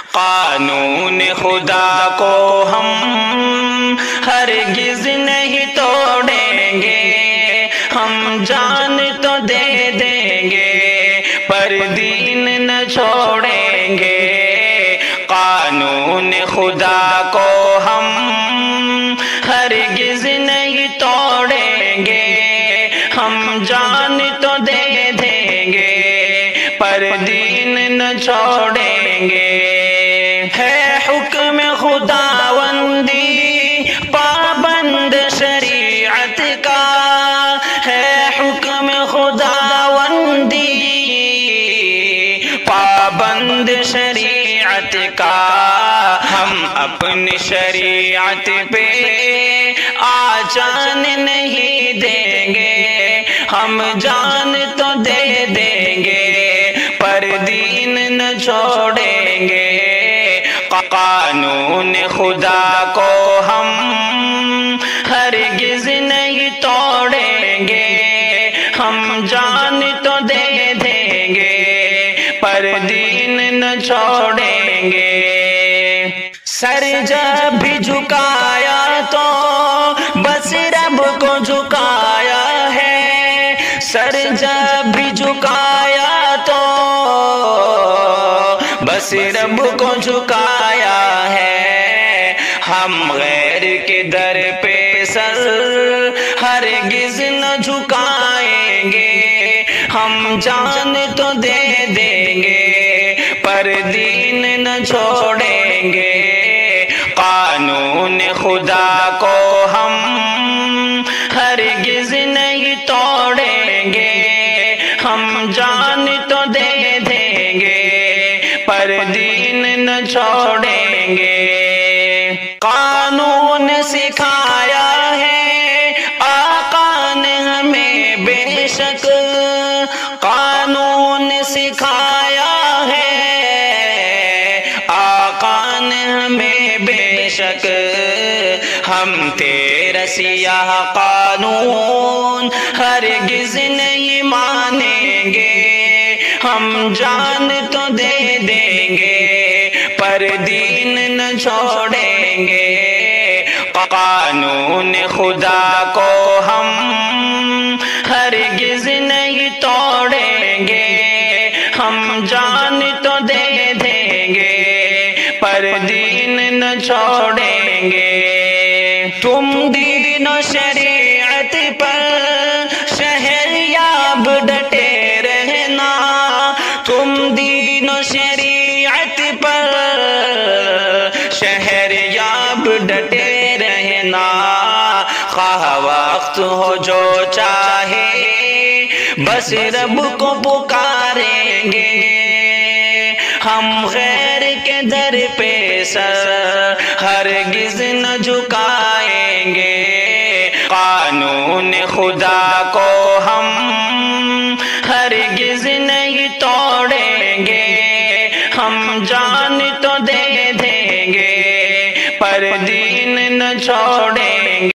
قانون خدا کو ہم ہرگز نہیں توڑیں گے، ہم جان تو دے دیں گے پر دین نہ چھوڑیں گے۔ قانون خدا کو ہم ہرگز نہیں توڑیں گے، ہم جان تو دے دیں گے پر دین نہ چھوڑیں گے۔ ہے حکم خداوندی پابند شریعت کا، ہے حکم خداوندی پابند شریعت کا، ہم اپنی شریعت پہ آجان نہیں دیں گے، ہم جان تو دے دیں گے پر دین نہ چھوڑیں گے۔ قانون خدا کو ہم ہرگز نہیں توڑیں گے، ہم جان تو دے دیں گے پر دین نہ چھوڑیں گے۔ سر جب بھی جھکایا تو بس رب کو جھکایا ہے، سر جب بھی جھکایا تو بس رب کو جھکایا ہے۔ ہم غیر کے در پہ سر ہرگز نہ جھکائیں گے، ہم جان تو دے دیں گے پر دین نہ چھوڑیں گے۔ قانون خدا کو ہم ہرگز نہیں توڑیں گے، ہم جان تو دے دیں گے پر دین نہ چھوڑیں گے۔ قانون سکھایا ہے آقا نے ہمیں بے شک، قانون سکھایا ہے آقا نے ہمیں بے شک، ہم تیرا سیاہ قانون ہرگز نہیں مانیں گے، ہم جان تو دے دیں گے پر دین نہ چھوڑیں گے۔ قانون خدا کو ہم ہرگز نہیں توڑیں گے، ہم جان تو دے دیں گے پر دین نہ چھوڑیں گے۔ تم دین و شریعت پر شہریاب ڈٹے رہنا، تم دین و شریعت پر شہریاب ڈٹے رہنا، خواہ وقت ہو جو چاہے بس رب کو پکاریں گے، ہم غیر کے در پہ سر ہرگز نہ جھکائیں گے۔ قانون خدا کو ہم ہرگز نہیں توڑیں گے، ہم جان تو دے دیں گے پر دین نہ چھوڑیں